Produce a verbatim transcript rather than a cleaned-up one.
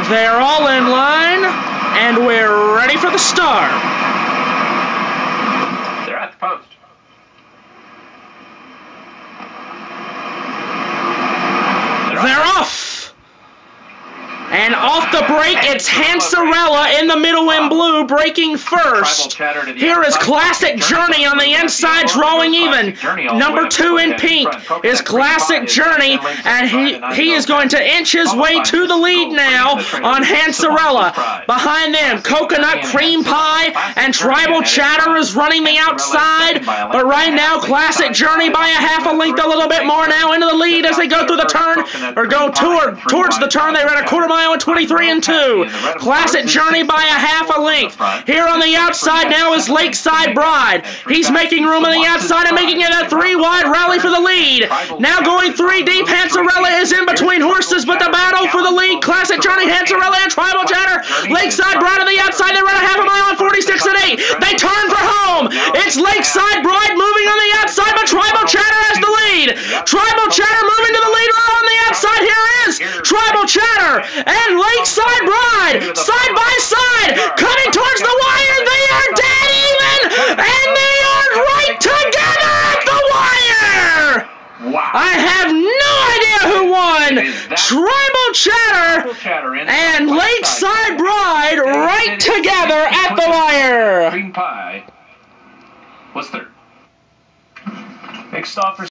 They're all in line, and we're ready for the start. They're at the post. They're, They're off! And off the break, it's Hansarella in the middle in blue, breaking first. Here is Classic Journey on the inside, drawing even. Number two in pink is Classic Journey, and he, he is going to inch his way to the lead now on Hansarella. Behind them, Coconut Cream Pie and Tribal Chatter is running the outside, but right now, Classic Journey by a half a length, a little bit more now into the lead as they go through the turn, or go toward, towards the turn. They ran a quarter mile at twenty-three and two. Classic Journey by a half a length. Here on the outside now is Lakeside Bride. He's making room on the outside and making it a three-wide rally for the lead. Now going three deep, Hansarella is in between horses, but the battle for the lead, Classic Journey, Hansarella, and Tribal Chatter. Lakeside Bride on the outside, they run a half a mile on forty-six and eight. They turn for home. It's Lakeside Bride moving on the outside, but Tribal Chatter has the lead. Tribal Chatter moving to the lead on the outside. Here is Tribal Chatter and Lakeside Bride, side by side, coming towards the wire. They are dead even, and they are right together at the wire. Wow. I have no idea who won. Tribal Chatter and Lakeside Bride right together at the wire. Cream Pie was third. Next stop for